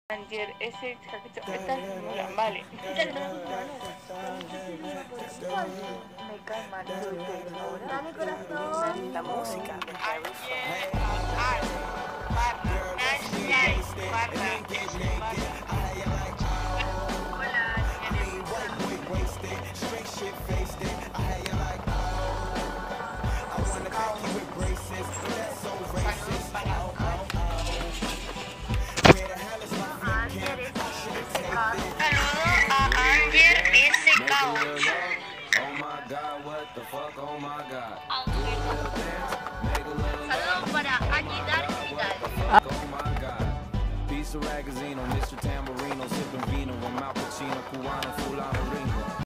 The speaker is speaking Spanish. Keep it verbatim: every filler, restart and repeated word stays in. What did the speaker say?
Ayer ese chaquecho está simula, vale. Me cae mal ahora. Dale corazón. La música de Harry Ayer, ay, barra, Nashay, barra, barra. Hola, saludo a Anger S K ocho. Oh my god, what the fuck, oh my god. Saludos para Aguilar Vidal. Oh my god. Piece of ragazino, mister Tamborino, sipping vino, with Al Pacino, cubano, fulano, ringo.